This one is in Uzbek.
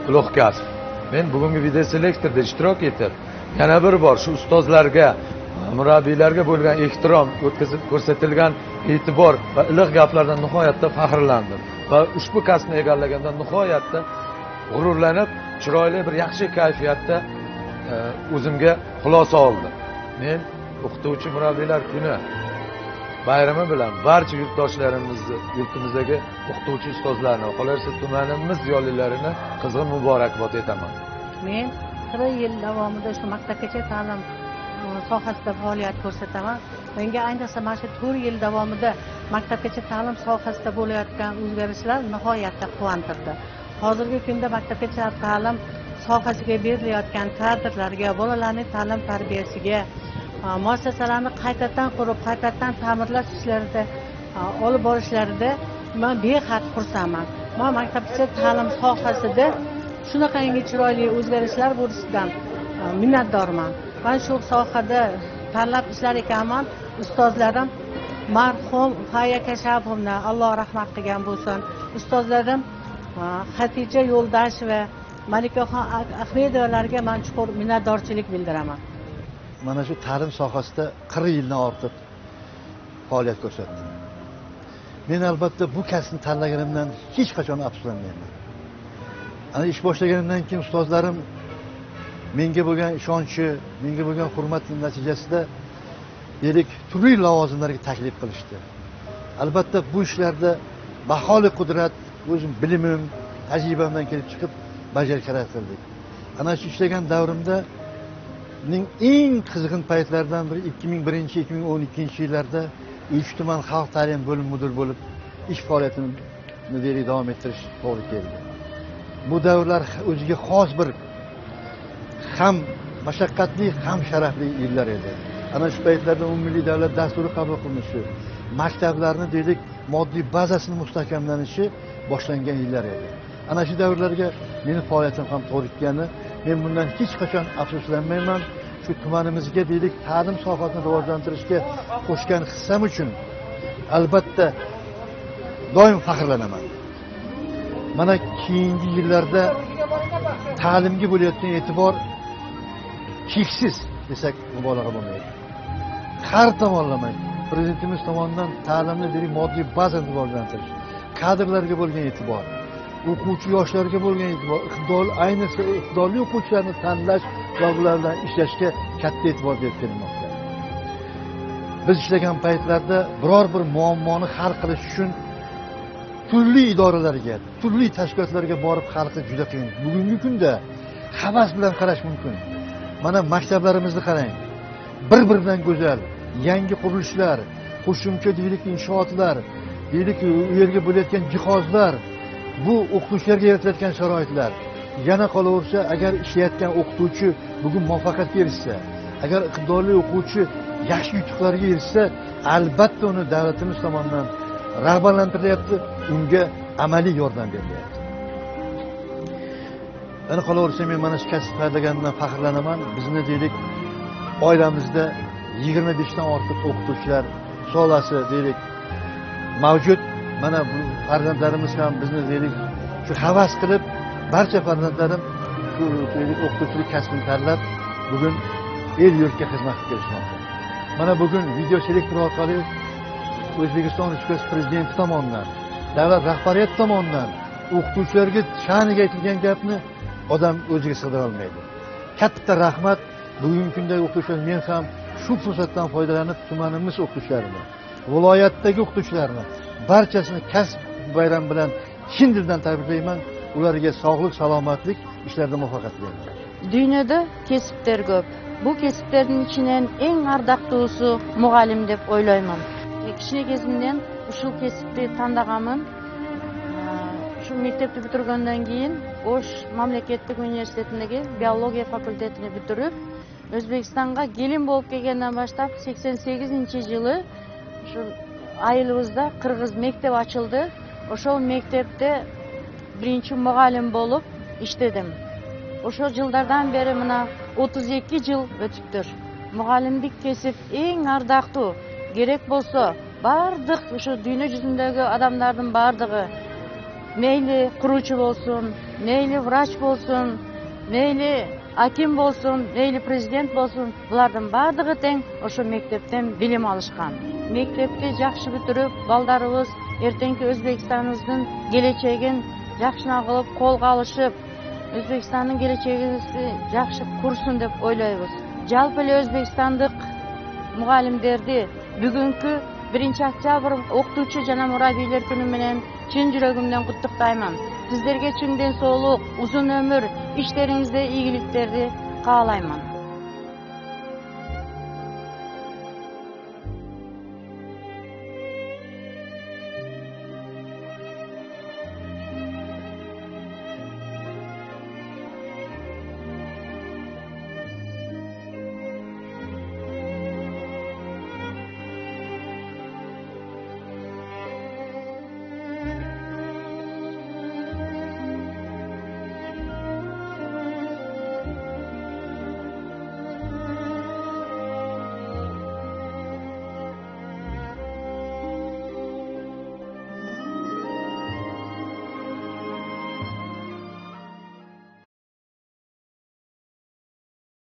ulug' kasb. Men bugungi video selektorda ishtirok etib, yana bir bor shu ustozlarga, murabbiylarga bo'lgan ehtirom, ko'rsatilgan e'tibor va iliq gaplardan nihoyatda faxrlandim va ushbu kasbni egallagandan nihoyatda g'ururlanib, chiroyli bir yaxshi kayfiyatda o'zimga xulosa oldim. Men o'qituvchi murabbiylar kuni bayrami bilan barcha yurtdoshlarimizni, yurtimizdagi o'qituvchi ustozlarni, qolaversa tumanimiz ziyolilarini qizg'in muborakbod etaman. Men 40 yil davomida shu maktabgacha ta'lim sohasida faoliyat ko'rsataman. Menga ayniqsa mana shu 4 yil davomida maktabgacha ta'lim sohasida bo'layotgan o'zgarishlar nihoyatda quvontirdi. Hozirgi kunda maktabgacha ta'lim sohasiga berilayotgan kadrlarga, bolalarning ta'lim tarbiyasiga, muassasalarni qaytadan qurib, qaytadan ta'mirlash ishlarida olib borishlarida men behad xursandman. Men maktabgacha ta'lim sohasida shunaqangi chiroyli o'zgarishlar bo'lishidan minnatdorman. Men shu sohada tanlab ishlar ekanman. Ustozlarim marhum Faya Kashapovni Alloh rahmat qilgan bo'lsin. Ustozlarim Xatija Yo'ldash va Malikaxon Ahmedovalarga men chuqur minnatdorchilik bildiraman. Mana shu ta'lim sohasida 40 yildan ortiq faoliyat ko'rsatdim. Men albatta bu kasbni tanlaganimdan hech qachon afsuslanmayman. Ana ish boshlaganimdan keyin ustozlarim menga bo'lgan ishonchi, menga bo'lgan hurmati natijasida deylik turli lavozimlarga taklif qilishdi. Albatta bu ishlarda baholi qudrat, o'zim bilimim, tajribamdan kelib chiqib bajarib qildik. Ana shu ishlagan davrimda ning eng qizg'in paytlaridan biri 2001-2012 yillarda Uychi tuman xalq ta'lim bo'lim mudiri bo'lib ish faoliyatini deylik davom ettirish to'g'ri keldi. Bu davrlar o'ziga xos bir ham mashaqqatli, ham sharafli yillar edi. Ana shu paytlarda umummilliy davlat dasturi qabul qilinishi, maktablarni deylik moddiy bazasini mustahkamlanishi boshlangan yillar edi. Ana shu davrlarga meni faoliyatim ham to'g'ri kelgani, men bundan hech qachon afsuslanmayman. Shu tumanimizga deylik ta'lim sohasini rivojlantirishga qo'shgan hissam uchun albatta doim faxrlanaman. Mana keyingi yillarda ta'limga bo'layotgan e'tibor cheksiz desak mubolag'a bo'lmaydi. Har tomonlama prezidentimiz tomonidan ta'limni deylik moddiy bazani rivojlantirish, kadrlarga bo'lgan e'tibor, o'quvchi yoshlarga bo'lgan e'tibor, ayniqsa iqtidorli o'quvchilarni tanlash va ular bilan ishlashga katta e'tibor berib kelinmoqda. Biz ishlagan paytlarda biror bir muammoni hal qilish uchun turli idoralarga, turli tashkilotlarga borib hal qilish juda qiyin. Bugungi kunda havas bilan qarash mumkin. Mana maktablarimizni qarang. Bir-biridan go'zal, yangi qurilishlar, qo'shimcha deylik inshootlar, deylik u yerga bo'layotgan jihozlar, bu o'qituvchilarga yaratilayotgan sharoitlar. Yana qolaversa, agar ishlayotgan o'qituvchi bugun muvaffaqiyatga erishsa, agar iqtidorli o'quvchi yaxshi yutuqlarga erishsa, albatta uni davlatimiz tomonidan rag'batlantirilyapti, unga amaliy yordam berilyapti. Yana qolaversa, men mana shu kasb tanlaganimdan faxrlanaman. Bizni deylik oilamizda 25 dan ortiq o'qituvchilar solasi deylik mavjud. Mana bu farzandlarimiz ham bizni deylik shu havas qilib, barcha farzandlarim shu deylik o'qituvchilik kasbini tanlab, bugun el yurtga xizmat qilib kelishmoqda. Mana bugun video selektor orqali O'zbekiston Respublikasi prezidenti tomonidan, davlat rahbariyati tomonidan o'qituvchilarga sha'niga aytilgan gapni odam o'ziga sig'dira olmaydi. Katta rahmat. Bugungi kunda o'qituvchilar, men ham shu fursatdan foydalanib tumanimiz o'qituvchilarini, viloyatdagi o'qituvchilarni barchasini kasb bayrami bilan chin dildan tabriklayman. Ularga sog'lik, salomatlik, ishlarda muvaffaqiyat tilayman. Dunyoda kasblar ko'p. Bu kasblarning ichidan eng ardaqlisi muallim deb o'ylayman. Kichik kezimdan ushul kasbni tanlaganman. Shu maktabni bitirgandan keyin O'sh mamlakatlik universitetidagi biologiya fakultetini bitirib, O'zbekistonga gelin bo'lib kelgandan boshlab 88-yili shu ayilingizda Qirg'iz maktabi ochildi. O'sha maktabda birinchi muallim bo'lib ishladim. O'sha yillardan beri mana 32 yil o'tibdir. Muallimlik kasb eng ardaqli. Gerek bo'lsa, bardiq o'sha dunyo yuzidagi odamlarning bardig'i meyli kurucu bolsun, meyli vraç bolsun, meyli hakim bolsun, meyli prezident bolsun, bulardan bardygy teң oşo mektepten bilim alışkan. Mektepti jakşı bitirip, baldarыбыз ertenki Özbekistanımыздын geleceğin jakşına kılıp kolga alışıp, Özbekistan'ın geleceğimizi jakşı kursun dep oylayбыз. Жалпы эле Özbekistandyk mugallimderdi бүгүnkү 1-Октябрь окутуучу жана мурабийлер күнү менен чын жүрөгүмдөн куттуктайман. Сиздерге чын ден соолук, узун өмүр, иштериңизде ийгиликтерди каалайман.